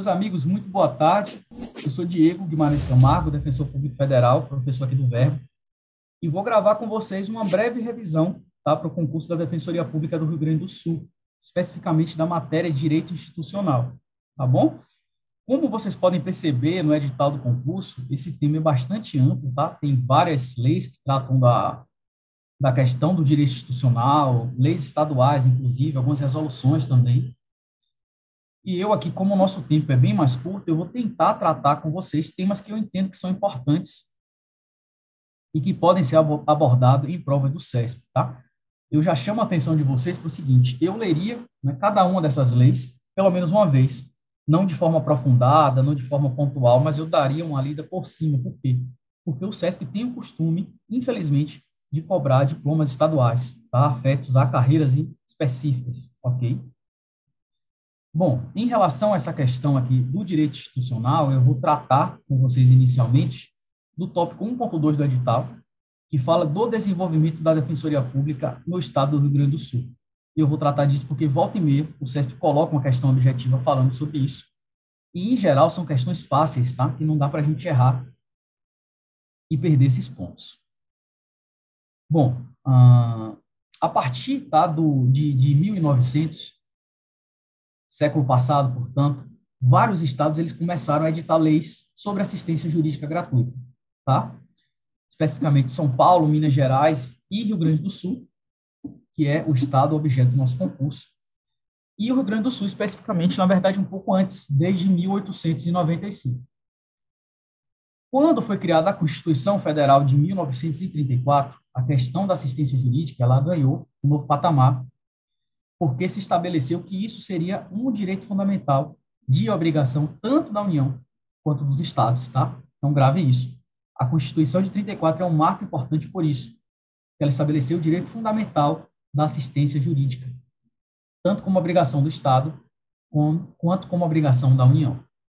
Meus amigos, muito boa tarde. Eu sou Diego Guimarães Camargo, defensor público federal, professor aqui do Verbo, e vou gravar com vocês uma breve revisão, tá, para o concurso da Defensoria Pública do Rio Grande do Sul, especificamente da matéria de Direito Institucional, tá bom? Como vocês podem perceber no edital do concurso, esse tema é bastante amplo, tá? Tem várias leis que tratam da questão do direito institucional, leis estaduais, inclusive, algumas resoluções também. E eu aqui, como o nosso tempo é bem mais curto, eu vou tentar tratar com vocês temas que eu entendo que são importantes e que podem ser abordados em prova do CESP, tá? Eu já chamo a atenção de vocês para o seguinte: eu leria, né, cada uma dessas leis pelo menos uma vez, não de forma aprofundada, não de forma pontual, mas eu daria uma lida por cima. Por quê? Porque o CESP tem o costume, infelizmente, de cobrar diplomas estaduais, tá? Afetos a carreiras específicas, ok? Bom, em relação a essa questão aqui do direito institucional, eu vou tratar com vocês inicialmente do tópico 1.2 do edital, que fala do desenvolvimento da Defensoria Pública no estado do Rio Grande do Sul. E eu vou tratar disso porque, volta e meia, o CESP coloca uma questão objetiva falando sobre isso. E, em geral, são questões fáceis, tá? Que não dá para a gente errar e perder esses pontos. Bom, a partir, tá, de 1900, século passado, portanto, vários estados eles começaram a editar leis sobre assistência jurídica gratuita, tá? Especificamente São Paulo, Minas Gerais e Rio Grande do Sul, que é o estado objeto do nosso concurso. E o Rio Grande do Sul, especificamente, na verdade, um pouco antes, desde 1895. Quando foi criada a Constituição Federal de 1934, a questão da assistência jurídica ela ganhou um novo patamar, porque se estabeleceu que isso seria um direito fundamental de obrigação tanto da União quanto dos estados, tá? Então, grave isso. A Constituição de 34 é um marco importante por isso. Ela estabeleceu o direito fundamental da assistência jurídica, tanto como obrigação do Estado, quanto como obrigação da União.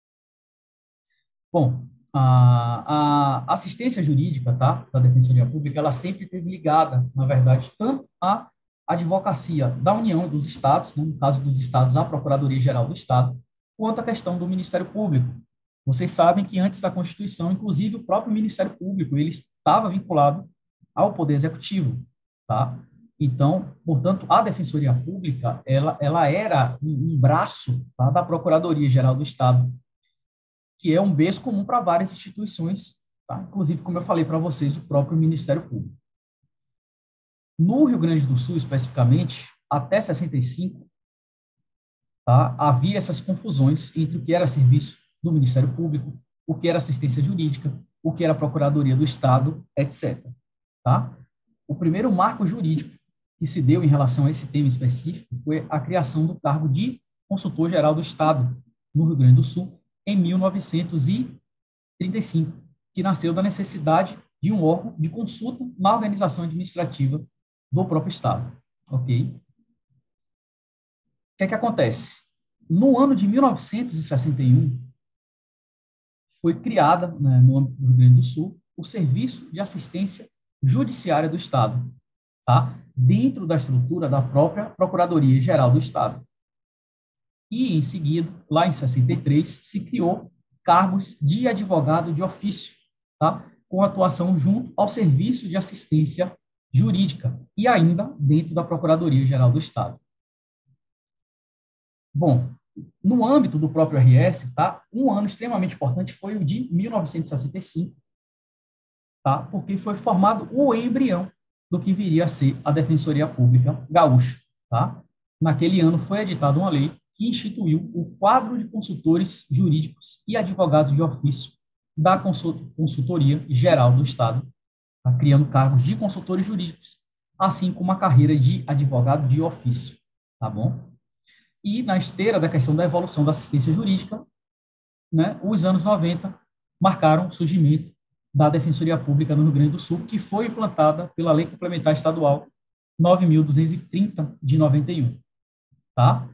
Bom, a assistência jurídica, tá, da Defensoria Pública, ela sempre esteve ligada, na verdade, tanto à advocacia da União e dos Estados, né, no caso dos Estados, à Procuradoria-Geral do Estado, quanto à questão do Ministério Público. Vocês sabem que antes da Constituição, inclusive, o próprio Ministério Público, ele estava vinculado ao Poder Executivo, tá? Então, portanto, a Defensoria Pública, ela era um braço, tá, da Procuradoria-Geral do Estado, que é um berço comum para várias instituições, tá? Inclusive, como eu falei para vocês, o próprio Ministério Público. No Rio Grande do Sul, especificamente, até 65, tá, havia essas confusões entre o que era serviço do Ministério Público, o que era assistência jurídica, o que era Procuradoria do Estado, etc. Tá? O primeiro marco jurídico que se deu em relação a esse tema específico foi a criação do cargo de consultor-geral do Estado no Rio Grande do Sul, em 1935, que nasceu da necessidade de um órgão de consulta na organização administrativa do próprio Estado, ok? O que é que acontece? No ano de 1961, foi criada, né, no âmbito do Rio Grande do Sul, o Serviço de Assistência Judiciária do Estado, tá? Dentro da estrutura da própria Procuradoria-Geral do Estado. E, em seguida, lá em 63, se criou cargos de advogado de ofício, tá? Com atuação junto ao Serviço de Assistência Jurídica e ainda dentro da Procuradoria-Geral do Estado. Bom, no âmbito do próprio RS, tá? Um ano extremamente importante foi o de 1965, tá? Porque foi formado o embrião do que viria a ser a Defensoria Pública Gaúcha, tá? Naquele ano foi editada uma lei que instituiu o quadro de consultores jurídicos e advogados de ofício da Consultoria Geral do Estado, tá? Criando cargos de consultores jurídicos, assim como a carreira de advogado de ofício, tá bom? E na esteira da questão da evolução da assistência jurídica, né, os anos 90 marcaram o surgimento da Defensoria Pública no Rio Grande do Sul, que foi implantada pela Lei Complementar Estadual 9.230 de 91, tá?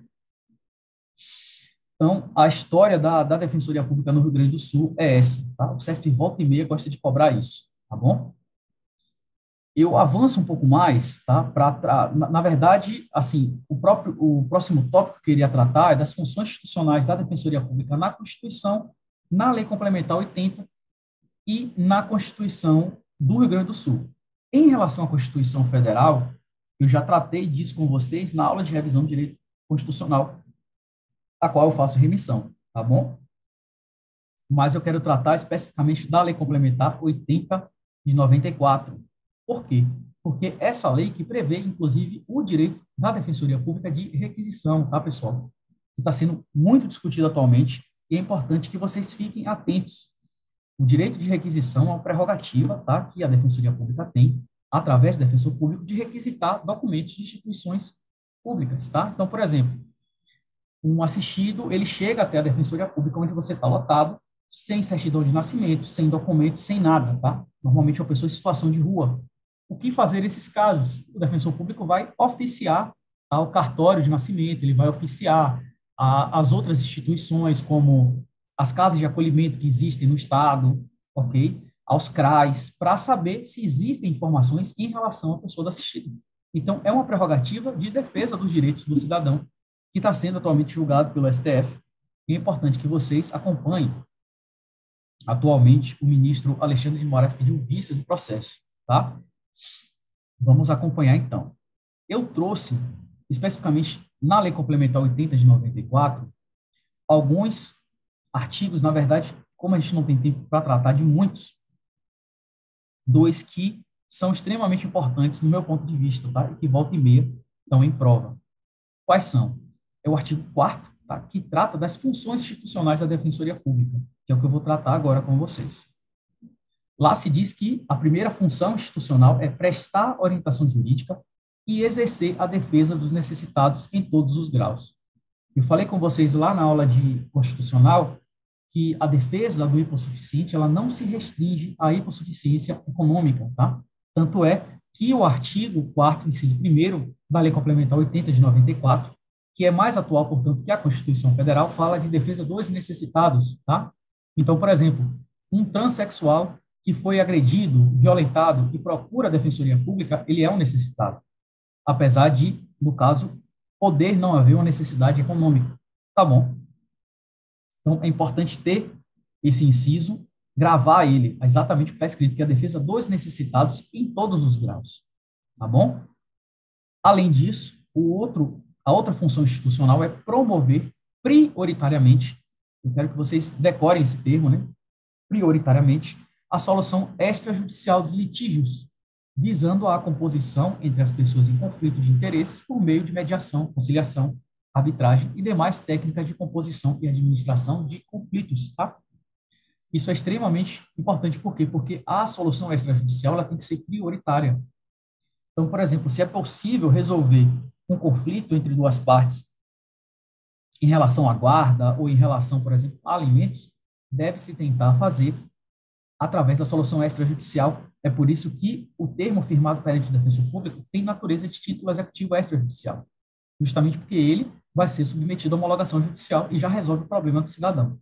Então, a história da Defensoria Pública no Rio Grande do Sul é essa, tá? O CESP volta e meia gosta de cobrar isso, tá bom? Eu avanço um pouco mais, tá? Na verdade, assim, o próximo tópico que eu queria tratar é das funções institucionais da Defensoria Pública na Constituição, na Lei Complementar 80 e na Constituição do Rio Grande do Sul. Em relação à Constituição Federal, eu já tratei disso com vocês na aula de revisão de direito constitucional, a qual eu faço remissão, tá bom? Mas eu quero tratar especificamente da Lei Complementar 80 de 94. Por quê? Porque essa lei que prevê, inclusive, o direito da Defensoria Pública de requisição, tá, pessoal? Que está sendo muito discutido atualmente e é importante que vocês fiquem atentos. O direito de requisição é uma prerrogativa, tá, que a Defensoria Pública tem, através do defensor público, de requisitar documentos de instituições públicas, tá? Então, por exemplo, um assistido, ele chega até a Defensoria Pública onde você está lotado, sem certidão de nascimento, sem documento, sem nada, tá? Normalmente é uma pessoa em situação de rua. O que fazer nesses casos? O defensor público vai oficiar ao cartório de nascimento, ele vai oficiar as outras instituições, como as casas de acolhimento que existem no Estado, ok? Aos CRAs, para saber se existem informações em relação à pessoa assistida. Então, é uma prerrogativa de defesa dos direitos do cidadão, que está sendo atualmente julgado pelo STF. E é importante que vocês acompanhem. Atualmente, o ministro Alexandre de Moraes pediu vista do processo, tá? Vamos acompanhar, então. Eu trouxe, especificamente na Lei Complementar 80 de 94, alguns artigos, na verdade, como a gente não tem tempo para tratar de muitos, dois que são extremamente importantes no meu ponto de vista, tá? E que volta e meia estão em prova. Quais são? É o artigo 4º, tá? Que trata das funções institucionais da Defensoria Pública, que é o que eu vou tratar agora com vocês. Lá se diz que a primeira função institucional é prestar orientação jurídica e exercer a defesa dos necessitados em todos os graus. Eu falei com vocês lá na aula de constitucional que a defesa do hipossuficiente, ela não se restringe à hipossuficiência econômica, tá? Tanto é que o artigo 4º, inciso 1º, da Lei Complementar 80 de 94, que é mais atual, portanto, que a Constituição Federal, fala de defesa dos necessitados, tá? Então, por exemplo, um transexual que foi agredido, violentado e procura a Defensoria Pública, ele é um necessitado, apesar de, no caso, poder não haver uma necessidade econômica. Tá bom? Então, é importante ter esse inciso, gravar ele exatamente o que está escrito, que é a defesa dos necessitados em todos os graus. Tá bom? Além disso, a outra função institucional é promover prioritariamente, eu quero que vocês decorem esse termo, né? Prioritariamente, a solução extrajudicial dos litígios, visando a composição entre as pessoas em conflito de interesses por meio de mediação, conciliação, arbitragem e demais técnicas de composição e administração de conflitos, tá? Isso é extremamente importante, por quê? Porque a solução extrajudicial ela tem que ser prioritária. Então, por exemplo, se é possível resolver um conflito entre duas partes em relação à guarda ou em relação, por exemplo, a alimentos, deve-se tentar fazer através da solução extrajudicial. É por isso que o termo firmado perante o defensor público tem natureza de título executivo extrajudicial, justamente porque ele vai ser submetido à homologação judicial e já resolve o problema do cidadão.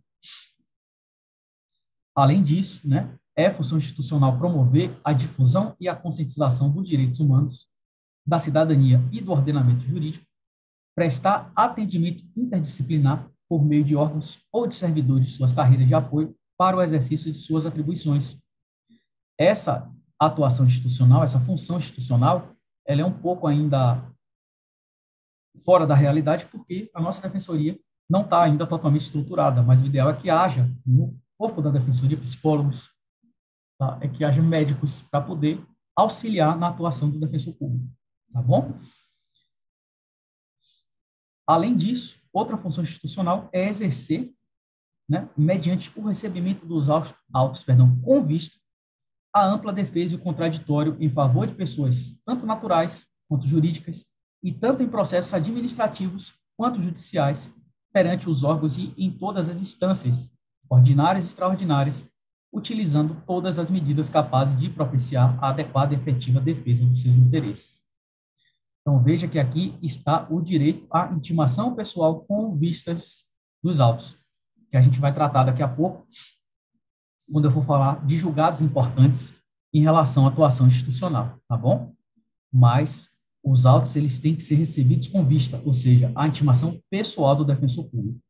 Além disso, né, é função institucional promover a difusão e a conscientização dos direitos humanos, da cidadania e do ordenamento jurídico, prestar atendimento interdisciplinar por meio de órgãos ou de servidores de suas carreiras de apoio para o exercício de suas atribuições. Essa atuação institucional, essa função institucional, ela é um pouco ainda fora da realidade, porque a nossa defensoria não está ainda totalmente estruturada, mas o ideal é que haja no corpo da defensoria psicólogos, tá? É que haja médicos para poder auxiliar na atuação do defensor público, tá bom? Além disso, outra função institucional é exercer, né, mediante o recebimento dos autos, com vista à ampla defesa e o contraditório em favor de pessoas, tanto naturais quanto jurídicas, e tanto em processos administrativos quanto judiciais, perante os órgãos e em todas as instâncias, ordinárias e extraordinárias, utilizando todas as medidas capazes de propiciar a adequada e efetiva defesa dos seus interesses. Então, veja que aqui está o direito à intimação pessoal com vistas dos autos, que a gente vai tratar daqui a pouco, quando eu for falar de julgados importantes em relação à atuação institucional, tá bom? Mas os autos eles têm que ser recebidos com vista, ou seja, a intimação pessoal do defensor público.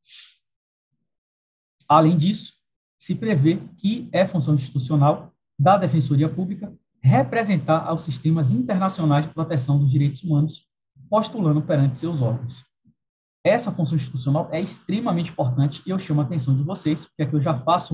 Além disso, se prevê que é função institucional da Defensoria Pública representar aos sistemas internacionais de proteção dos direitos humanos, postulando perante seus órgãos. Essa função institucional é extremamente importante e eu chamo a atenção de vocês, porque aqui eu já faço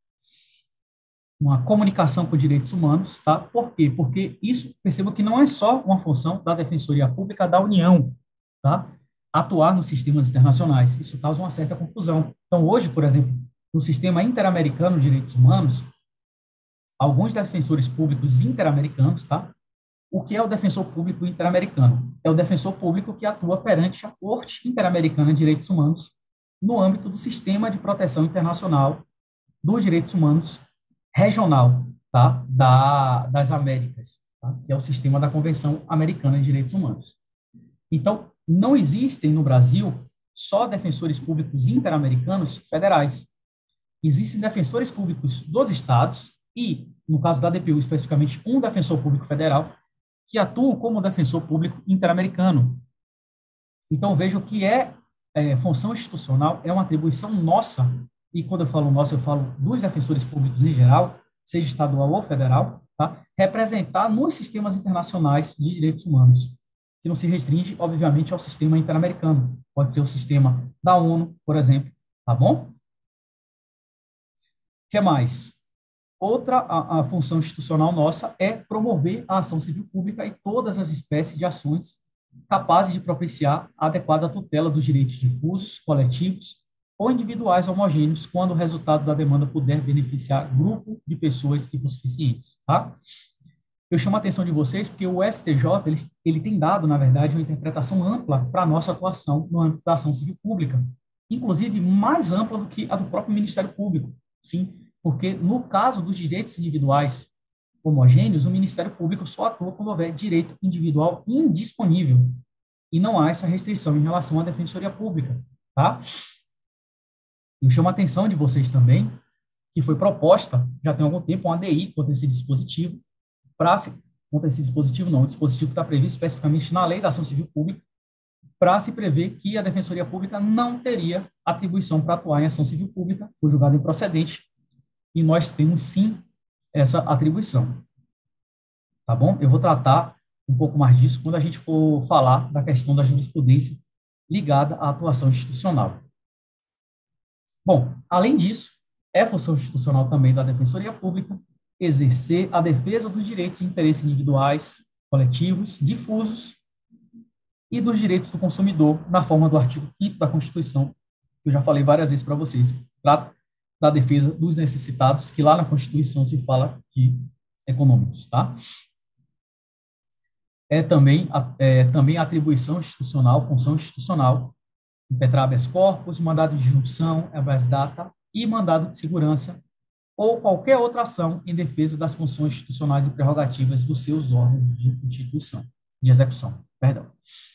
uma comunicação com direitos humanos, tá? Por quê? Porque isso, perceba que não é só uma função da Defensoria Pública da União, tá? Atuar nos sistemas internacionais. Isso causa uma certa confusão. Então, hoje, por exemplo, no sistema interamericano de direitos humanos, alguns defensores públicos interamericanos, tá? O que é o defensor público interamericano? É o defensor público que atua perante a Corte Interamericana de Direitos Humanos no âmbito do Sistema de Proteção Internacional dos Direitos Humanos regional, tá? Das Américas, tá? Que é o sistema da Convenção Americana de Direitos Humanos. Então, não existem no Brasil só defensores públicos interamericanos federais. Existem defensores públicos dos estados e, no caso da DPU, especificamente um defensor público federal, que atuam como defensor público interamericano. Então, vejo que função institucional é uma atribuição nossa, e quando eu falo nossa, eu falo dos defensores públicos em geral, seja estadual ou federal, tá? Representar nos sistemas internacionais de direitos humanos, que não se restringe, obviamente, ao sistema interamericano. Pode ser o sistema da ONU, por exemplo, tá bom? O que mais? Outra a função institucional nossa é promover a ação civil pública e todas as espécies de ações capazes de propiciar a adequada tutela dos direitos difusos, coletivos ou individuais homogêneos, quando o resultado da demanda puder beneficiar grupo de pessoas hipossuficientes, tá? Eu chamo a atenção de vocês porque o STJ, ele tem dado, na verdade, uma interpretação ampla para a nossa atuação no âmbito da ação civil pública, inclusive mais ampla do que a do próprio Ministério Público, sim, porque no caso dos direitos individuais homogêneos, o Ministério Público só atua quando houver direito individual indisponível, e não há essa restrição em relação à Defensoria Pública, tá? Eu chamo a atenção de vocês também que foi proposta, já tem algum tempo, uma ADI contra esse dispositivo, contra esse dispositivo não, o dispositivo está previsto especificamente na Lei da Ação Civil Pública, para se prever que a Defensoria Pública não teria atribuição para atuar em ação civil pública, foi julgado improcedente, e nós temos sim essa atribuição. Tá bom? Eu vou tratar um pouco mais disso quando a gente for falar da questão da jurisprudência ligada à atuação institucional. Bom, além disso, é função institucional também da Defensoria Pública exercer a defesa dos direitos e interesses individuais, coletivos, difusos e dos direitos do consumidor, na forma do artigo 5º da Constituição, que eu já falei várias vezes para vocês, que trata da defesa dos necessitados, que lá na Constituição se fala de econômicos, tá? Também a atribuição institucional, função institucional, impetrar habeas corpus, mandado de junção, habeas data e mandado de segurança, ou qualquer outra ação em defesa das funções institucionais e prerrogativas dos seus órgãos de execução. Perdão.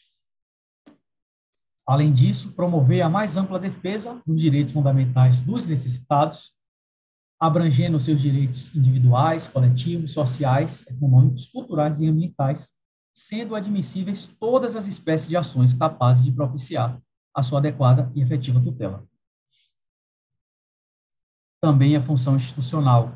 Além disso, promover a mais ampla defesa dos direitos fundamentais dos necessitados, abrangendo seus direitos individuais, coletivos, sociais, econômicos, culturais e ambientais, sendo admissíveis todas as espécies de ações capazes de propiciar a sua adequada e efetiva tutela. Também a função institucional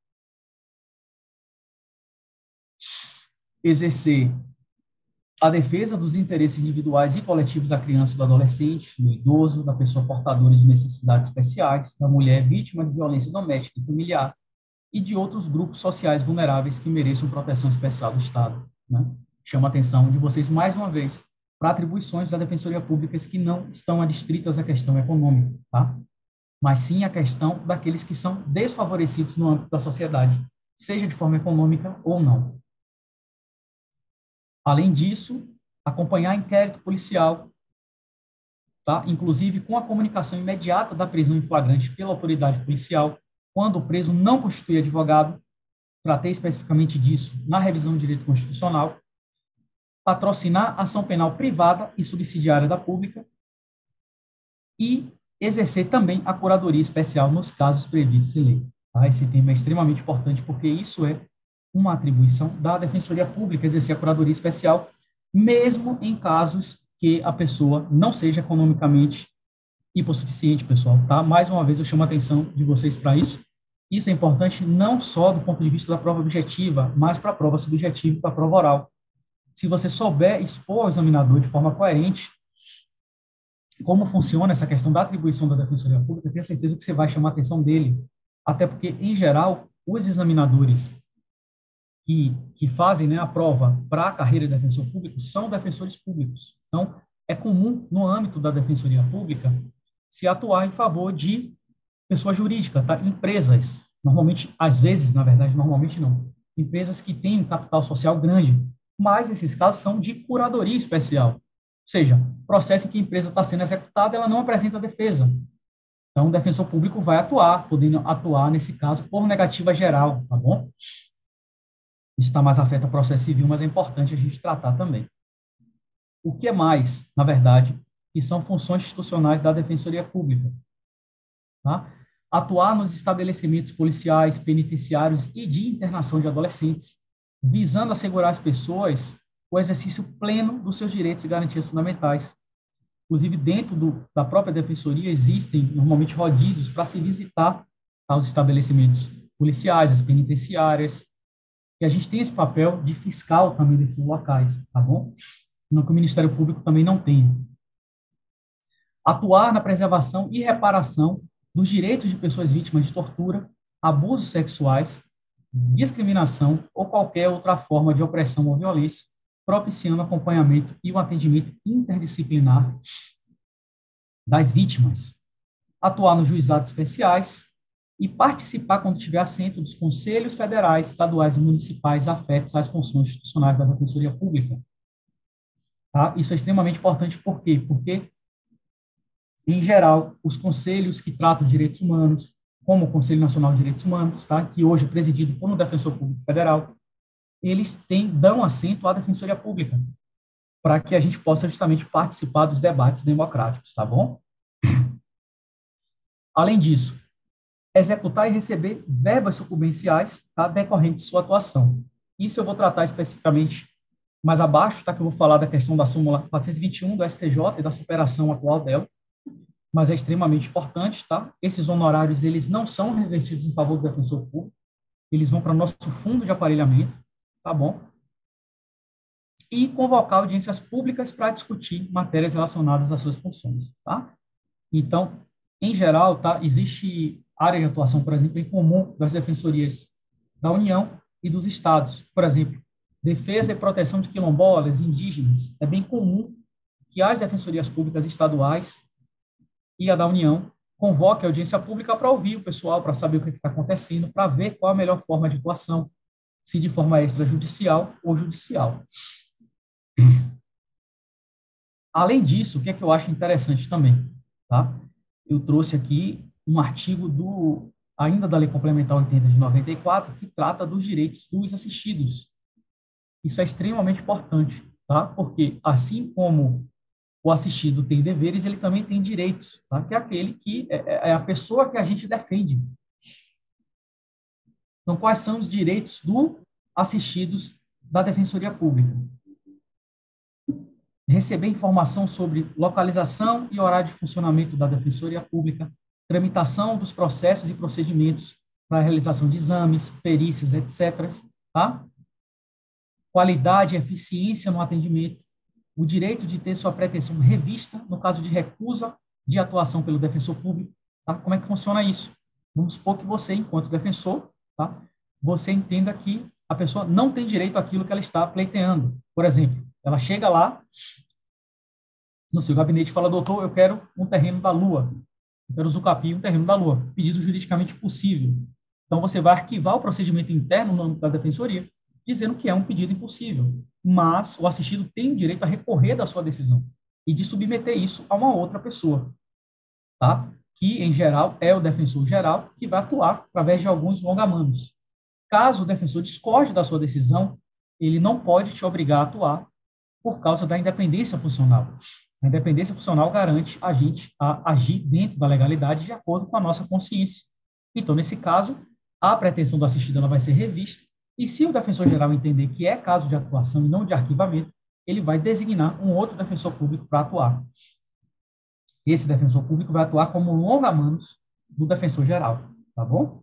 exercer a defesa dos interesses individuais e coletivos da criança e do adolescente, do idoso, da pessoa portadora de necessidades especiais, da mulher vítima de violência doméstica e familiar e de outros grupos sociais vulneráveis que mereçam proteção especial do Estado, né? Chamo a atenção de vocês, mais uma vez, para atribuições da Defensoria Pública que não estão adstritas à questão econômica, tá? Mas sim à questão daqueles que são desfavorecidos no âmbito da sociedade, seja de forma econômica ou não. Além disso, acompanhar inquérito policial, tá? Inclusive com a comunicação imediata da prisão em flagrante pela autoridade policial, quando o preso não constitui advogado, tratei especificamente disso na revisão do direito constitucional, patrocinar ação penal privada e subsidiária da pública e exercer também a curadoria especial nos casos previstos em lei. Tá? Esse tema é extremamente importante porque isso é uma atribuição da Defensoria Pública exercer a curadoria especial, mesmo em casos que a pessoa não seja economicamente hipossuficiente, pessoal, tá? Mais uma vez eu chamo a atenção de vocês para isso. Isso é importante não só do ponto de vista da prova objetiva, mas para a prova subjetiva e para a prova oral. Se você souber expor ao examinador de forma coerente como funciona essa questão da atribuição da Defensoria Pública, tenho certeza que você vai chamar a atenção dele. Até porque, em geral, os examinadores que fazem, né, a prova para a carreira de defensor público são defensores públicos. Então, é comum, no âmbito da Defensoria Pública, se atuar em favor de pessoa jurídica, tá? Empresas, normalmente, às vezes, na verdade, normalmente não, empresas que têm um capital social grande, mas esses casos são de curadoria especial, ou seja, processo em que a empresa está sendo executada, ela não apresenta defesa. Então, o defensor público vai atuar, podendo atuar, nesse caso, por negativa geral, tá bom? Isso está mais afeta ao processo civil, mas é importante a gente tratar também. O que é mais, na verdade, que são funções institucionais da Defensoria Pública, tá? Atuar nos estabelecimentos policiais, penitenciários e de internação de adolescentes, visando assegurar às pessoas o exercício pleno dos seus direitos e garantias fundamentais. Inclusive, dentro da própria defensoria, existem, normalmente, rodízios para se visitar os estabelecimentos policiais, as penitenciárias, e a gente tem esse papel de fiscal também desses locais, tá bom? No que o Ministério Público também não tem. Atuar na preservação e reparação dos direitos de pessoas vítimas de tortura, abusos sexuais, discriminação ou qualquer outra forma de opressão ou violência, propiciando o acompanhamento e o atendimento interdisciplinar das vítimas. Atuar nos juizados especiais e participar, quando tiver assento, dos conselhos federais, estaduais e municipais afetos às funções institucionais da Defensoria Pública. Tá? Isso é extremamente importante, por quê? Porque, em geral, os conselhos que tratam de direitos humanos, como o Conselho Nacional de Direitos Humanos, tá? Que hoje é presidido por um defensor público federal, eles dão assento à Defensoria Pública, para que a gente possa justamente participar dos debates democráticos, tá bom? Além disso, executar e receber verbas sucumbenciais, tá, decorrentes de sua atuação. Isso eu vou tratar especificamente mais abaixo, tá, que eu vou falar da questão da súmula 421 do STJ e da superação atual dela, mas é extremamente importante, tá? Esses honorários, eles não são revertidos em favor do defensor público, eles vão para o nosso fundo de aparelhamento, tá bom? E convocar audiências públicas para discutir matérias relacionadas às suas funções, tá? Então, em geral, tá, existe área de atuação, por exemplo, em comum das defensorias da União e dos estados. Por exemplo, defesa e proteção de quilombolas, indígenas. É bem comum que as defensorias públicas estaduais e a da União convoquem a audiência pública para ouvir o pessoal, para saber o que está acontecendo, para ver qual a melhor forma de atuação, se de forma extrajudicial ou judicial. Além disso, o que é que eu acho interessante também, tá? Eu trouxe aqui um artigo ainda da Lei Complementar 80 de 94, que trata dos direitos dos assistidos. Isso é extremamente importante, tá? Porque, assim como o assistido tem deveres, ele também tem direitos, tá? Que é aquele que é a pessoa que a gente defende. Então, quais são os direitos do assistidos da Defensoria Pública? Receber informação sobre localização e horário de funcionamento da Defensoria Pública, tramitação dos processos e procedimentos para a realização de exames, perícias, etc., tá? Qualidade e eficiência no atendimento, o direito de ter sua pretensão revista no caso de recusa de atuação pelo defensor público, tá? Como é que funciona isso? Vamos supor que você, enquanto defensor, tá? Você entenda que a pessoa não tem direito àquilo que ela está pleiteando. Por exemplo, ela chega lá no seu gabinete e fala: doutor, eu quero um terreno da Lua, eu quero usufruir um terreno da Lua, pedido juridicamente possível. Então, você vai arquivar o procedimento interno no âmbito da defensoria, dizendo que é um pedido impossível, mas o assistido tem o direito a recorrer da sua decisão e de submeter isso a uma outra pessoa, tá? Que, em geral, é o defensor geral, que vai atuar através de alguns longamanos. Caso o defensor discorde da sua decisão, ele não pode te obrigar a atuar por causa da independência funcional. A independência funcional garante a gente a agir dentro da legalidade de acordo com a nossa consciência. Então, nesse caso, a pretensão do assistido ela vai ser revista E se o defensor geral entender que é caso de atuação e não de arquivamento, ele vai designar um outro defensor público para atuar. Esse defensor público vai atuar como longa-manos do defensor geral, tá bom?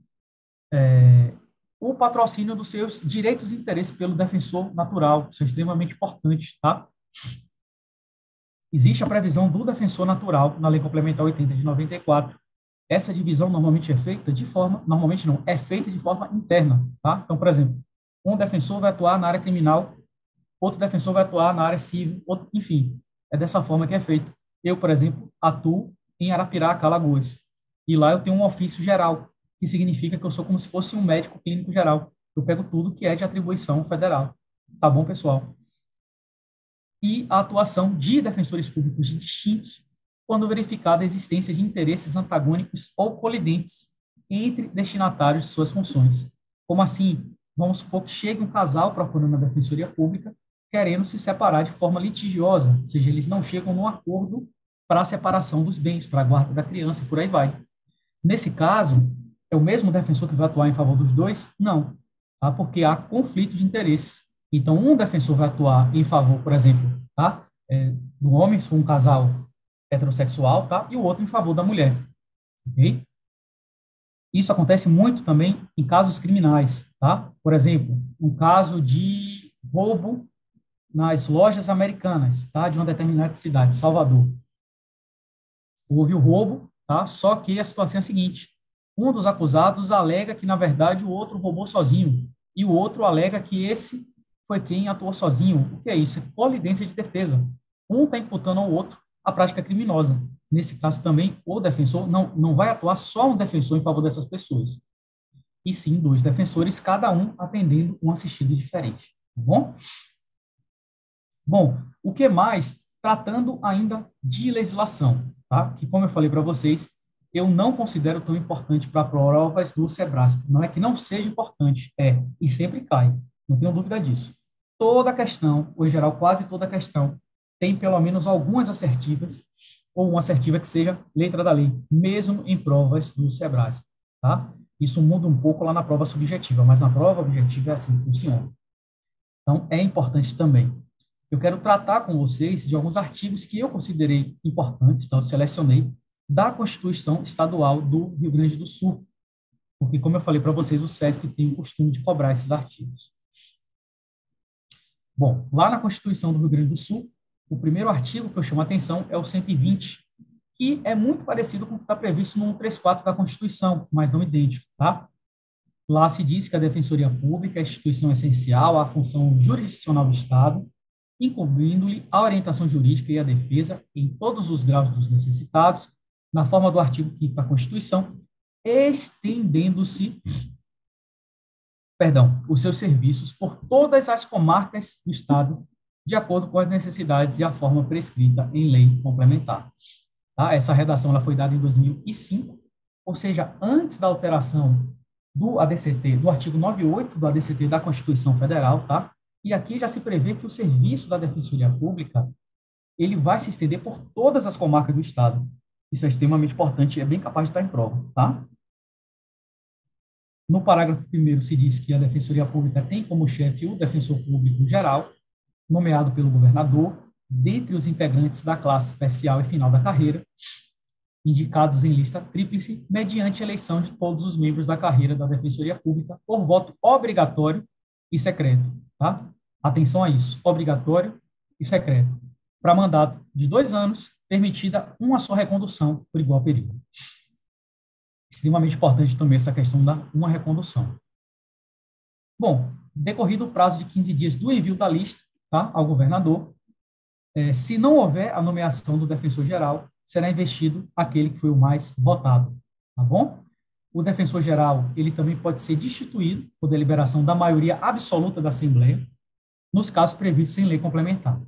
O patrocínio dos seus direitos e interesses pelo defensor natural, isso é extremamente importante, tá? Existe a previsão do defensor natural na Lei Complementar 80 de 94. Essa divisão normalmente é feita de forma, normalmente não, é feita de forma interna, tá? Então, por exemplo, um defensor vai atuar na área criminal, outro defensor vai atuar na área civil, outro, enfim, é dessa forma que é feito. Eu, por exemplo, atuo em Arapiraca, Alagoas, e lá eu tenho um ofício geral, que significa que eu sou como se fosse um médico clínico geral. Eu pego tudo que é de atribuição federal. Tá bom, pessoal? E a atuação de defensores públicos distintos quando verificada a existência de interesses antagônicos ou colidentes entre destinatários de suas funções. Como assim? Vamos supor que chegue um casal procurando a defensoria pública querendo se separar de forma litigiosa, ou seja, eles não chegam num acordo para a separação dos bens, para a guarda da criança, e por aí vai. Nesse caso, é o mesmo defensor que vai atuar em favor dos dois? Não, tá? Porque há conflito de interesses. Então, um defensor vai atuar em favor, por exemplo, tá? Do homem, se for um casal heterossexual, tá? E o outro em favor da mulher, ok? Isso acontece muito também em casos criminais, tá? Por exemplo, um caso de roubo nas lojas americanas, tá? De uma determinada cidade, Salvador. Houve o roubo, tá? Só que a situação é a seguinte: um dos acusados alega que, na verdade, o outro roubou sozinho, e o outro alega que esse foi quem atuou sozinho. O que é isso? É colidência de defesa. Um está imputando ao outro a prática criminosa. Nesse caso também, o defensor não vai atuar só um defensor em favor dessas pessoas, e sim dois defensores, cada um atendendo um assistido diferente. Tá bom? Bom, o que mais? Tratando ainda de legislação, tá? Que, como eu falei para vocês, eu não considero tão importante para provas do SEBRASP. Não é que não seja importante, e sempre cai, não tenho dúvida disso. Toda questão, ou em geral quase toda questão, tem pelo menos algumas assertivas, ou uma assertiva que seja letra da lei, mesmo em provas do SEBRASP, tá? Isso muda um pouco lá na prova subjetiva, mas na prova objetiva é assim que funciona. Então, é importante também. Eu quero tratar com vocês de alguns artigos que eu considerei importantes, então eu selecionei, da Constituição Estadual do Rio Grande do Sul, porque, como eu falei para vocês, o SESC tem o costume de cobrar esses artigos. Bom, lá na Constituição do Rio Grande do Sul, o primeiro artigo que eu chamo a atenção é o 120, que é muito parecido com o que está previsto no 134 da Constituição, mas não idêntico, tá? Lá se diz que a Defensoria Pública é a instituição essencial à função jurisdicional do Estado, incumbindo-lhe a orientação jurídica e a defesa em todos os graus dos necessitados, na forma do artigo 5º da Constituição, estendendo-se, os seus serviços por todas as comarcas do Estado, de acordo com as necessidades e a forma prescrita em lei complementar. Tá? Essa redação ela foi dada em 2005, ou seja, antes da alteração do ADCT, do artigo 98 do ADCT da Constituição Federal, tá? E aqui já se prevê que o serviço da Defensoria Pública ele vai se estender por todas as comarcas do Estado. Isso é extremamente importante e é bem capaz de estar em prova, tá? No parágrafo 1º se diz que a Defensoria Pública tem como chefe o Defensor Público Geral, nomeado pelo governador, dentre os integrantes da classe especial e final da carreira, indicados em lista tríplice, mediante eleição de todos os membros da carreira da Defensoria Pública por voto obrigatório e secreto, tá? Atenção a isso, obrigatório e secreto. Para mandato de 2 anos, permitida uma só recondução por igual período. Extremamente importante também essa questão da uma recondução. Bom, decorrido o prazo de 15 dias do envio da lista, tá, ao governador, se não houver a nomeação do defensor geral, será investido aquele que foi o mais votado, tá bom? O defensor geral, ele também pode ser destituído por deliberação da maioria absoluta da Assembleia, nos casos previstos em lei complementar.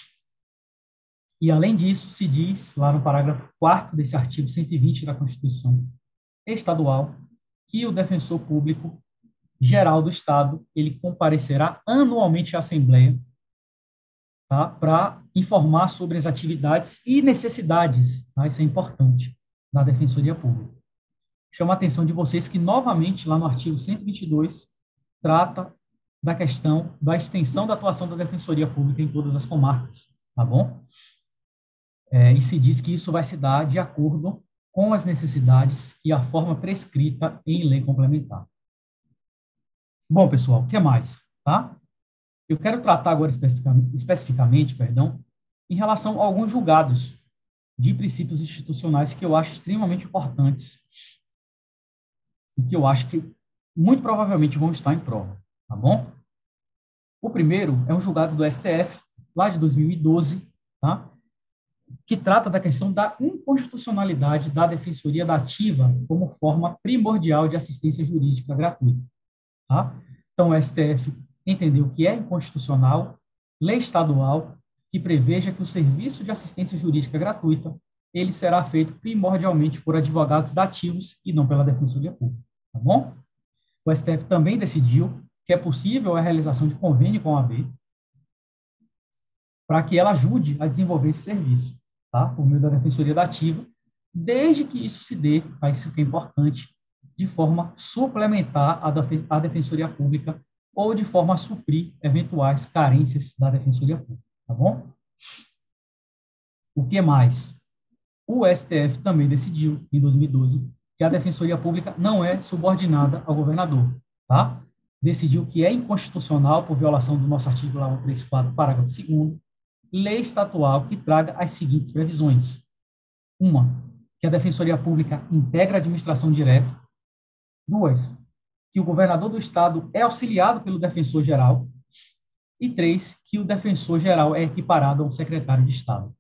E, além disso, se diz, lá no parágrafo 4º desse artigo 120 da Constituição Estadual, que o defensor público geral do Estado, ele comparecerá anualmente à Assembleia, tá, para informar sobre as atividades e necessidades, tá, isso é importante, da Defensoria Pública. Chamo a atenção de vocês que, novamente, lá no artigo 122, trata da questão da extensão da atuação da Defensoria Pública em todas as comarcas, tá bom? E se diz que isso vai se dar de acordo com as necessidades e a forma prescrita em lei complementar. Bom, pessoal, o que mais, tá? Eu quero tratar agora especificamente, em relação a alguns julgados de princípios institucionais que eu acho extremamente importantes e que eu acho que muito provavelmente vão estar em prova, tá bom? O primeiro é um julgado do STF, lá de 2012, tá? Que trata da questão da inconstitucionalidade da defensoria da ativa como forma primordial de assistência jurídica gratuita, tá? Então, o STF entendeu que é inconstitucional lei estadual que preveja que o serviço de assistência jurídica gratuita ele será feito primordialmente por advogados dativos e não pela Defensoria Pública, tá bom? O STF também decidiu que é possível a realização de convênio com a OAB para que ela ajude a desenvolver esse serviço, tá? Por meio da Defensoria da Ativa, desde que isso se dê, tá? Isso que é importante, de forma suplementar à Defensoria Pública ou de forma a suprir eventuais carências da Defensoria Pública, tá bom? O que mais? O STF também decidiu, em 2012, que a Defensoria Pública não é subordinada ao governador, tá? Decidiu que é inconstitucional, por violação do nosso artigo 134, parágrafo 2º, lei estatual que traga as seguintes previsões. Uma, que a Defensoria Pública integra a administração direta. Duas, que o governador do estado é auxiliado pelo defensor-geral. E três, que o defensor-geral é equiparado ao secretário de Estado.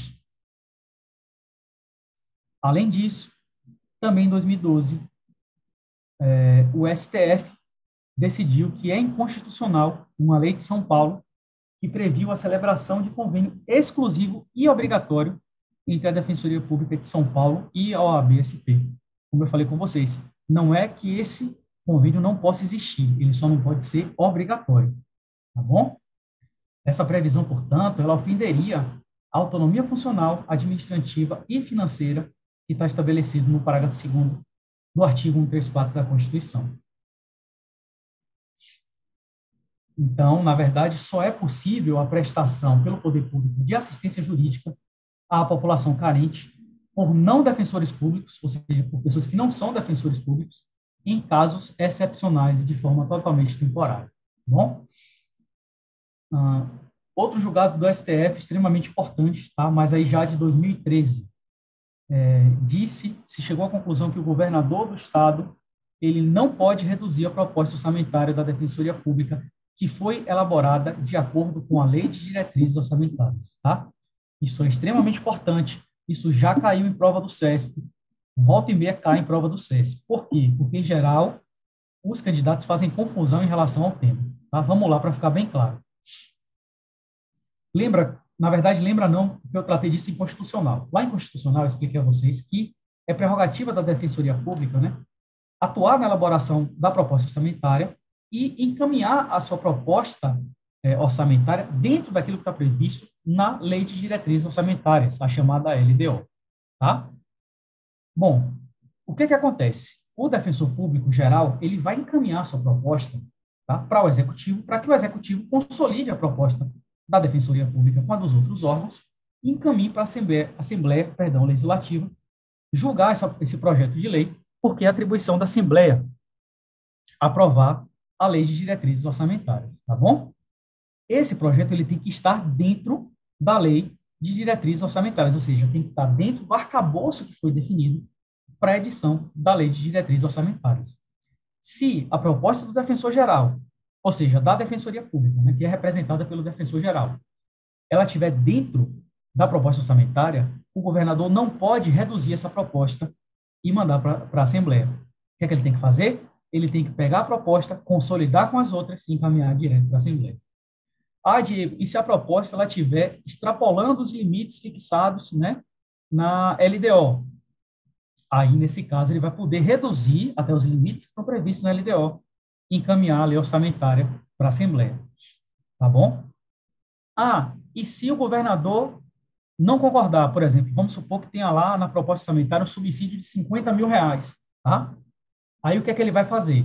Além disso, também em 2012, o STF decidiu que é inconstitucional uma lei de São Paulo que previu a celebração de convênio exclusivo e obrigatório entre a Defensoria Pública de São Paulo e a OAB-SP. Como eu falei com vocês, não é que esse convênio não possa existir, ele só não pode ser obrigatório, tá bom? Essa previsão, portanto, ela ofenderia a autonomia funcional, administrativa e financeira que está estabelecido no parágrafo 2º do artigo 134 da Constituição. Então, na verdade, só é possível a prestação pelo poder público de assistência jurídica à população carente por não defensores públicos, ou seja, por pessoas que não são defensores públicos, em casos excepcionais e de forma totalmente temporária. Tá bom? Outro julgado do STF extremamente importante, tá? Mas aí já de 2013, se chegou à conclusão que o governador do estado ele não pode reduzir a proposta orçamentária da Defensoria Pública que foi elaborada de acordo com a Lei de Diretrizes Orçamentárias, tá? Isso é extremamente importante. Isso já caiu em prova do CESP. Volta e meia cai em prova do CESP. Por quê? Porque, em geral, os candidatos fazem confusão em relação ao tema. Tá? Vamos lá para ficar bem claro. Lembra não, porque eu tratei disso em constitucional. Lá em constitucional, eu expliquei a vocês que é prerrogativa da Defensoria Pública, né, atuar na elaboração da proposta orçamentária e encaminhar a sua proposta orçamentária dentro daquilo que está previsto na Lei de Diretrizes Orçamentárias, a chamada LDO. Tá? Bom, o que acontece? O defensor público geral ele vai encaminhar a sua proposta, tá, para o Executivo, para que o Executivo consolide a proposta da Defensoria Pública com a dos outros órgãos e encaminhe para a Assembleia Legislativa julgar esse projeto de lei, porque é atribuição da Assembleia aprovar a Lei de Diretrizes Orçamentárias, tá bom? Esse projeto ele tem que estar dentro da Lei de Diretrizes Orçamentárias, ou seja, tem que estar dentro do arcabouço que foi definido para a edição da Lei de Diretrizes Orçamentárias. Se a proposta do defensor-geral, ou seja, da Defensoria Pública, né, que é representada pelo defensor-geral, ela estiver dentro da proposta orçamentária, o governador não pode reduzir essa proposta e mandar para a Assembleia. O que é que ele tem que fazer? Ele tem que pegar a proposta, consolidar com as outras e encaminhar direto para a Assembleia. Diego, e se a proposta ela estiver extrapolando os limites fixados, né, na LDO? Aí, nesse caso, ele vai poder reduzir até os limites que estão previstos na LDO e encaminhar a lei orçamentária para a Assembleia. Tá bom? E se o governador não concordar, por exemplo, vamos supor que tenha lá na proposta orçamentária um subsídio de R$50 mil, tá? Aí o que é que ele vai fazer?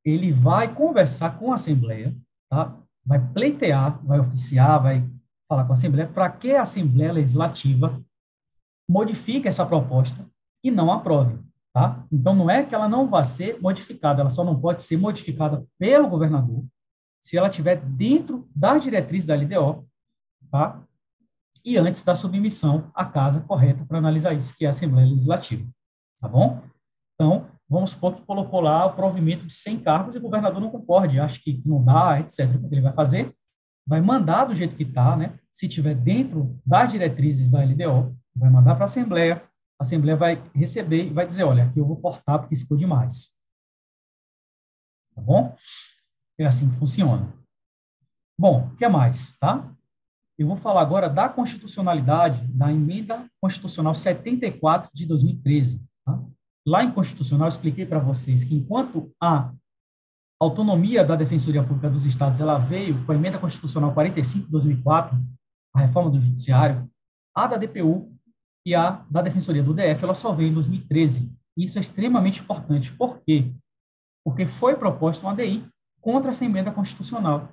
ele vai conversar com a Assembleia, tá? Vai pleitear, vai oficiar, vai falar com a Assembleia para que a Assembleia Legislativa modifique essa proposta e não aprove, tá? Então, não é que ela não vá ser modificada, ela só não pode ser modificada pelo governador se ela estiver dentro das diretrizes da LDO, tá? E antes da submissão à casa correta para analisar isso, que é a Assembleia Legislativa, tá bom? Então, vamos supor que colocou lá o provimento de 100 cargos e o governador não concorde, acha que não dá, etc. O que ele vai fazer? Vai mandar do jeito que está, né? Se tiver dentro das diretrizes da LDO, vai mandar para a Assembleia vai receber e vai dizer, olha, aqui eu vou cortar porque ficou demais. Tá bom? É assim que funciona. Bom, o que mais, tá? Eu vou falar agora da constitucionalidade da Emenda Constitucional 74 de 2013. Tá? Lá em Constitucional, eu expliquei para vocês que enquanto a autonomia da Defensoria Pública dos Estados ela veio com a Emenda Constitucional 45 de 2004, a reforma do Judiciário, a da DPU e a da Defensoria do DF, ela só veio em 2013. E isso é extremamente importante. Por quê? Porque foi proposto um ADI contra essa emenda constitucional.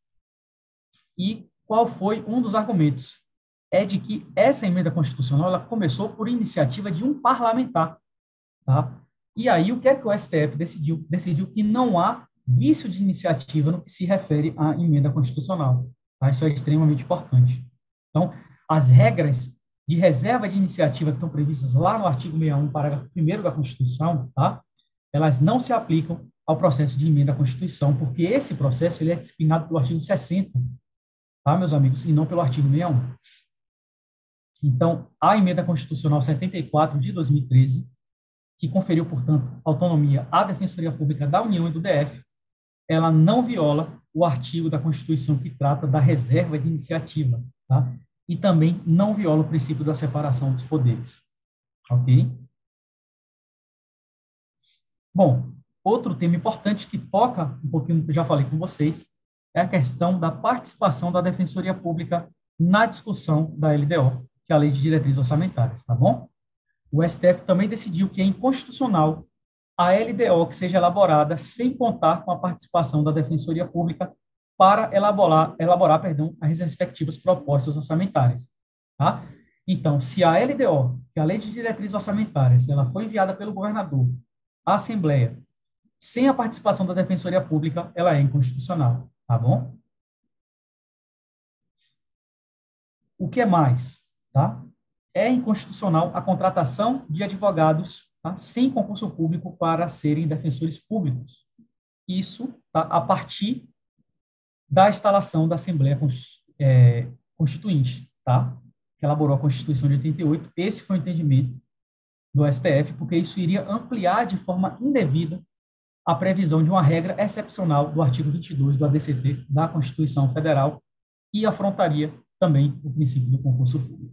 E qual foi um dos argumentos? É de que essa emenda constitucional ela começou por iniciativa de um parlamentar, tá? E aí o que é que o STF decidiu? Decidiu que não há vício de iniciativa no que se refere à emenda constitucional. Tá? Isso é extremamente importante. Então, as regras de reserva de iniciativa que estão previstas lá no artigo 61, parágrafo 1º da Constituição, tá? Elas não se aplicam ao processo de emenda à Constituição, porque esse processo ele é disciplinado pelo artigo 60, tá, meus amigos, e não pelo artigo 61. Então, a emenda constitucional 74 de 2013, que conferiu, portanto, autonomia à Defensoria Pública da União e do DF, ela não viola o artigo da Constituição que trata da reserva de iniciativa, tá? E também não viola o princípio da separação dos poderes, ok? Bom, outro tema importante que toca um pouquinho, que eu já falei com vocês, é a questão da participação da Defensoria Pública na discussão da LDO, que é a Lei de Diretrizes Orçamentárias, tá bom? O STF também decidiu que é inconstitucional a LDO que seja elaborada sem contar com a participação da Defensoria Pública para elaborar, as respectivas propostas orçamentárias, tá? Então, se a LDO, que é a Lei de Diretrizes Orçamentárias, ela foi enviada pelo governador à Assembleia sem a participação da Defensoria Pública, ela é inconstitucional, tá bom? O que é mais, tá? É inconstitucional a contratação de advogados, tá? Sem concurso público para serem defensores públicos. Isso, tá? A partir da instalação da Assembleia Constituinte, tá? Que elaborou a Constituição de 88. Esse foi o entendimento do STF, porque isso iria ampliar de forma indevida a previsão de uma regra excepcional do artigo 22 do ADCT da Constituição Federal e afrontaria também o princípio do concurso público.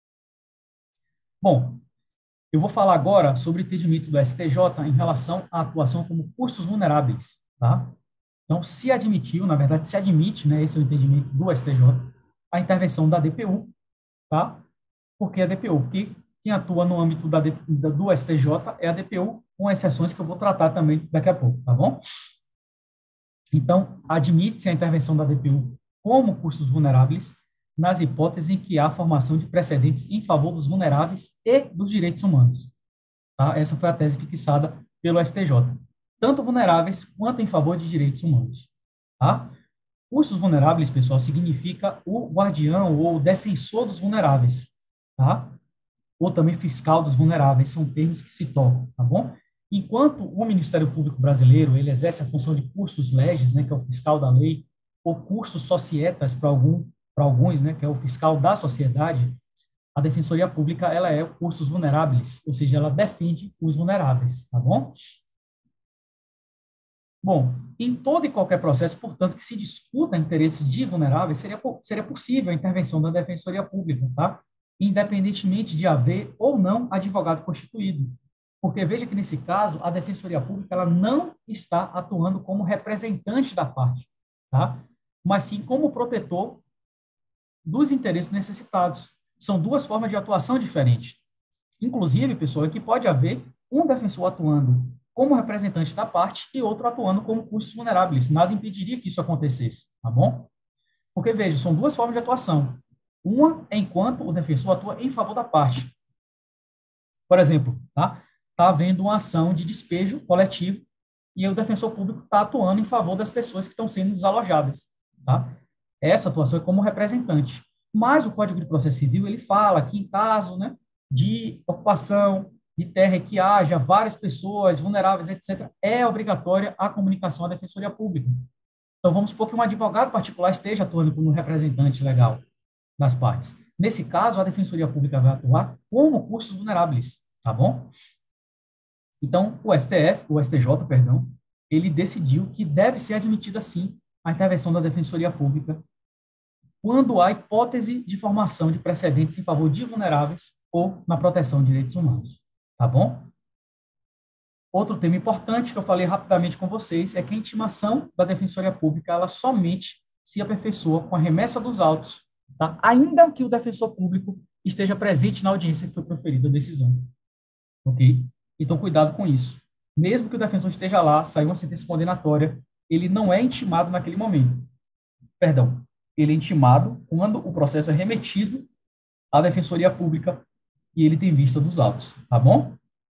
Bom, eu vou falar agora sobre o entendimento do STJ em relação à atuação como custos vulneráveis, tá? Então, se admitiu, na verdade, se admite, né, esse é o entendimento do STJ, a intervenção da DPU, tá? Por que a DPU? Porque quem atua no âmbito do STJ é a DPU, com exceções que eu vou tratar também daqui a pouco, tá bom? Então, admite-se a intervenção da DPU como custos vulneráveis nas hipóteses em que há formação de precedentes em favor dos vulneráveis e dos direitos humanos. Tá? Essa foi a tese fixada pelo STJ. Tanto vulneráveis quanto em favor de direitos humanos. Tá? Custos vulneráveis, pessoal, significa o guardião ou o defensor dos vulneráveis. Tá? Ou também fiscal dos vulneráveis, são termos que se tocam, tá bom? Enquanto o Ministério Público Brasileiro, ele exerce a função de custos legis, né, que é o fiscal da lei, ou custos societas para alguns, né, que é o fiscal da sociedade, a Defensoria Pública, ela é custos vulneráveis, ou seja, ela defende os vulneráveis, tá bom? Bom, em todo e qualquer processo, portanto, que se discuta interesse de vulneráveis, seria possível a intervenção da Defensoria Pública, tá? Independentemente de haver ou não advogado constituído. Porque veja que, nesse caso, a Defensoria Pública ela não está atuando como representante da parte, tá? Mas sim como protetor dos interesses necessitados. São duas formas de atuação diferentes. Inclusive, pessoal, é que pode haver um defensor atuando como representante da parte e outro atuando como custos vulneráveis. Nada impediria que isso acontecesse, tá bom? Porque, veja, são duas formas de atuação. Uma é enquanto o defensor atua em favor da parte. Por exemplo, tá havendo uma ação de despejo coletivo e o defensor público está atuando em favor das pessoas que estão sendo desalojadas, tá? Essa atuação é como representante. Mas o Código de Processo Civil, ele fala que em caso, né, de ocupação de terra que haja várias pessoas vulneráveis, etc., é obrigatória a comunicação à Defensoria Pública. Então, vamos supor que um advogado particular esteja atuando como representante legal das partes. Nesse caso, a Defensoria Pública vai atuar como custos vulneráveis, tá bom? Então, o STF, o STJ, perdão, ele decidiu que deve ser admitida, sim, a intervenção da Defensoria Pública quando há hipótese de formação de precedentes em favor de vulneráveis ou na proteção de direitos humanos, tá bom? Outro tema importante que eu falei rapidamente com vocês é que a intimação da Defensoria Pública, ela somente se aperfeiçoa com a remessa dos autos, tá? Ainda que o defensor público esteja presente na audiência que foi proferida a decisão, ok? Então, cuidado com isso. Mesmo que o defensor esteja lá, saiu uma sentença condenatória, ele não é intimado naquele momento. Perdão, ele é intimado quando o processo é remetido à Defensoria Pública e ele tem vista dos autos, tá bom?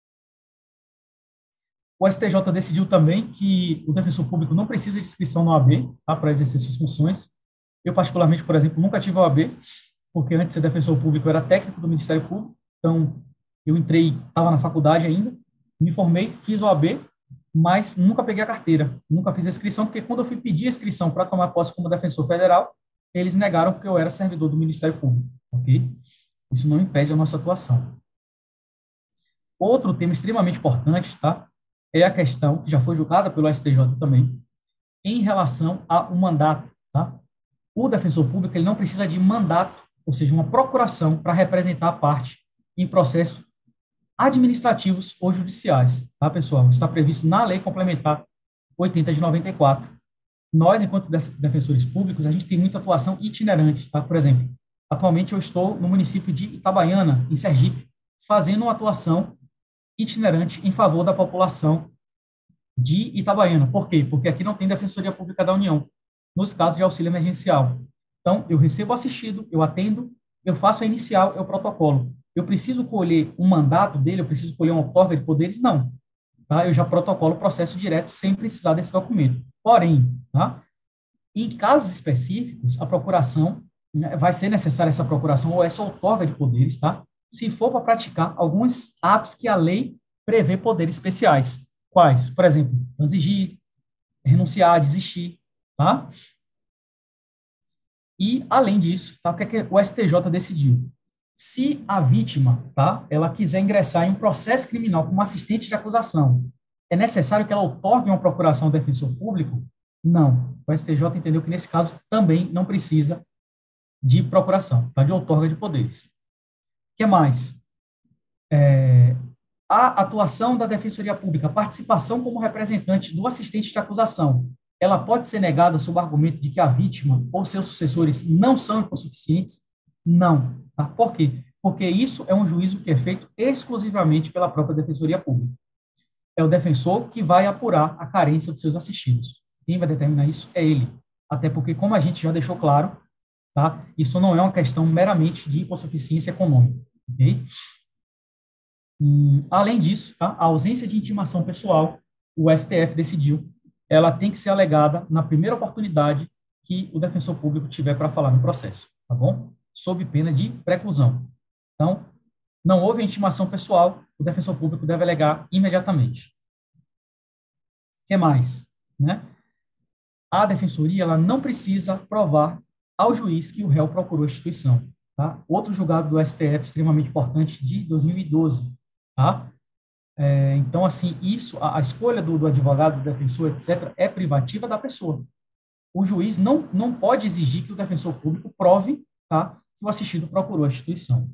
O STJ decidiu também que o defensor público não precisa de inscrição na OAB, tá, para exercer suas funções. Eu, particularmente, por exemplo, nunca tive a OAB, porque antes de ser defensor público, eu era técnico do Ministério Público, então eu entrei, estava na faculdade ainda, me formei, fiz a OAB, mas nunca peguei a carteira, nunca fiz a inscrição, porque quando eu fui pedir a inscrição para tomar posse como defensor federal, eles negaram porque eu era servidor do Ministério Público, ok? Isso não impede a nossa atuação. Outro tema extremamente importante, tá? É a questão, que já foi julgada pelo STJ também, em relação ao mandato, tá? O defensor público, ele não precisa de mandato, ou seja, uma procuração para representar a parte em processos administrativos ou judiciais, tá, pessoal? Está previsto na Lei Complementar 80 de 94. Nós, enquanto defensores públicos, a gente tem muita atuação itinerante, tá? Por exemplo, atualmente eu estou no município de Itabaiana, em Sergipe, fazendo uma atuação itinerante em favor da população de Itabaiana. Por quê? Porque aqui não tem Defensoria Pública da União, nos casos de auxílio emergencial. Então, eu recebo assistido, eu atendo, eu faço a inicial, eu protocolo. Eu preciso colher um mandato dele, eu preciso colher uma outorga de poderes? Não. Tá? Eu já protocolo o processo direto sem precisar desse documento. Porém, tá? Em casos específicos, a procuração, né, vai ser necessária essa procuração ou essa outorga de poderes, tá? Se for para praticar alguns atos que a lei prevê poderes especiais. Quais? Por exemplo, transigir, renunciar, desistir, tá? E, além disso, tá, o que é que o STJ decidiu? Se a vítima, tá, ela quiser ingressar em um processo criminal como assistente de acusação, é necessário que ela outorgue uma procuração ao defensor público? Não. O STJ entendeu que, nesse caso, também não precisa de procuração, tá, de outorga de poderes. O que mais? A atuação da Defensoria Pública, a participação como representante do assistente de acusação, ela pode ser negada sob o argumento de que a vítima ou seus sucessores não são hipossuficientes? Não. Tá? Por quê? Porque isso é um juízo que é feito exclusivamente pela própria Defensoria Pública. É o defensor que vai apurar a carência dos seus assistidos. Quem vai determinar isso é ele. Até porque, como a gente já deixou claro, tá? Isso não é uma questão meramente de hipossuficiência econômica. Ok? Além disso, tá? A ausência de intimação pessoal, o STF decidiu, ela tem que ser alegada na primeira oportunidade que o defensor público tiver para falar no processo, tá bom? Sob pena de preclusão. Então, não houve intimação pessoal, o defensor público deve alegar imediatamente. O que mais? Né? A defensoria, ela não precisa provar ao juiz que o réu procurou a instituição. Tá? Outro julgado do STF extremamente importante de 2012, tá? Então, assim, isso, a escolha do advogado, do defensor, etc., é privativa da pessoa. O juiz não pode exigir que o defensor público prove, tá, que o assistido procurou a instituição.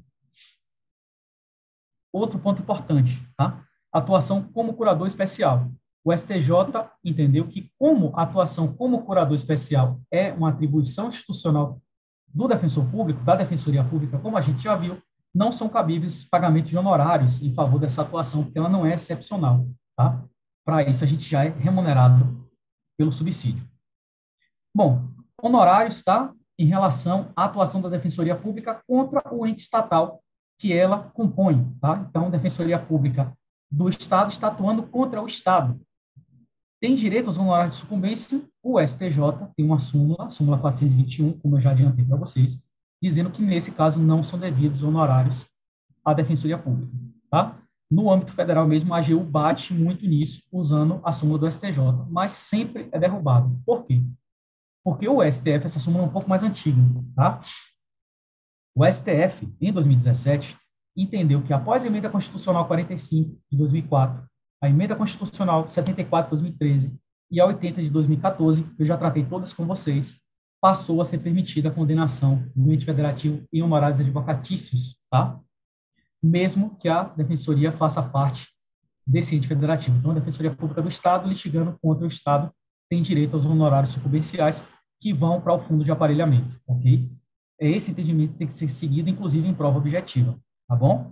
Outro ponto importante, tá? Atuação como curador especial. O STJ entendeu que, como a atuação como curador especial é uma atribuição institucional do defensor público, da Defensoria Pública, como a gente já viu, não são cabíveis pagamentos de honorários em favor dessa atuação, porque ela não é excepcional, tá? para isso a gente já é remunerado pelo subsídio. Bom, honorários, tá? Em relação à atuação da Defensoria Pública contra o ente estatal que ela compõe, tá? Então, a Defensoria Pública do Estado está atuando contra o Estado. Tem direito aos honorários de sucumbência, o STJ tem uma súmula, súmula 421, como eu já adiantei para vocês, dizendo que, nesse caso, não são devidos honorários à Defensoria Pública, tá? No âmbito federal mesmo, a AGU bate muito nisso, usando a súmula do STJ, mas sempre é derrubado. Por quê? Porque o STF, essa súmula é um pouco mais antiga, tá? O STF, em 2017, entendeu que após a emenda constitucional 45 de 2004, a emenda constitucional 74 de 2013 e a 80 de 2014, que eu já tratei todas com vocês, passou a ser permitida a condenação do ente federativo em honorários advocatícios, tá? Mesmo que a defensoria faça parte desse ente federativo. Então, a Defensoria Pública do Estado, litigando contra o Estado, tem direito aos honorários sucumbenciais que vão para o fundo de aparelhamento, ok? É esse entendimento que tem que ser seguido, inclusive, em prova objetiva, tá bom?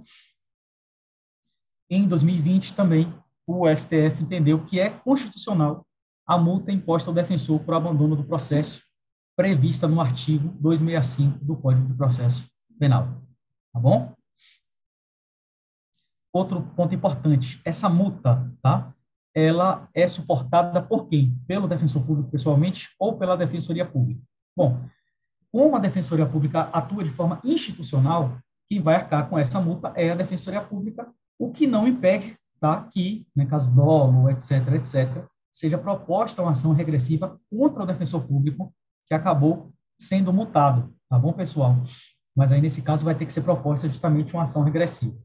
Em 2020, também, o STF entendeu que é constitucional a multa imposta ao defensor por abandono do processo, prevista no artigo 265 do Código de Processo Penal, tá bom? Outro ponto importante, essa multa, tá? Ela é suportada por quem? Pelo defensor público pessoalmente ou pela Defensoria Pública? Bom, como a Defensoria Pública atua de forma institucional, quem vai arcar com essa multa é a Defensoria Pública, o que não impede, tá, que, né, caso dolo, etc., seja proposta uma ação regressiva contra o defensor público que acabou sendo multado, tá bom, pessoal? Mas aí, nesse caso, vai ter que ser proposta justamente uma ação regressiva.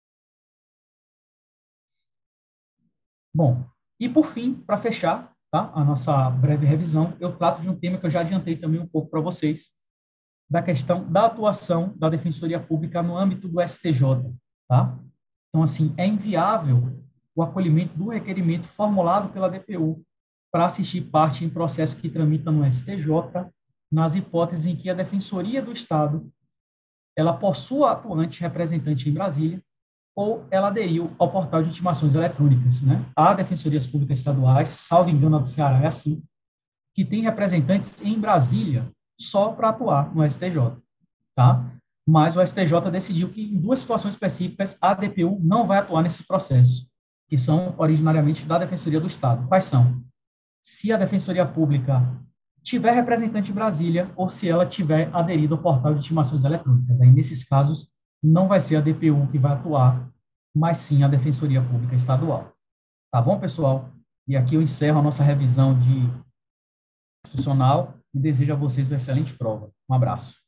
Bom, e por fim, para fechar, tá, a nossa breve revisão, eu trato de um tema que eu já adiantei também um pouco para vocês, da questão da atuação da Defensoria Pública no âmbito do STJ, tá? Então, assim, é inviável o acolhimento do requerimento formulado pela DPU para assistir parte em processo que tramita no STJ, nas hipóteses em que a Defensoria do Estado ela possua atuante representante em Brasília ou ela aderiu ao portal de intimações eletrônicas, né? Há defensorias públicas estaduais, salvo engano, a do Ceará é assim, que tem representantes em Brasília só para atuar no STJ, tá? Mas o STJ decidiu que, em duas situações específicas, a DPU não vai atuar nesse processo, que são originariamente da Defensoria do Estado. Quais são? Se a Defensoria Pública tiver representante em Brasília ou se ela tiver aderido ao portal de intimações eletrônicas. Aí, nesses casos, não vai ser a DPU que vai atuar, mas sim a Defensoria Pública Estadual. Tá bom, pessoal? E aqui eu encerro a nossa revisão de institucional e desejo a vocês uma excelente prova. Um abraço.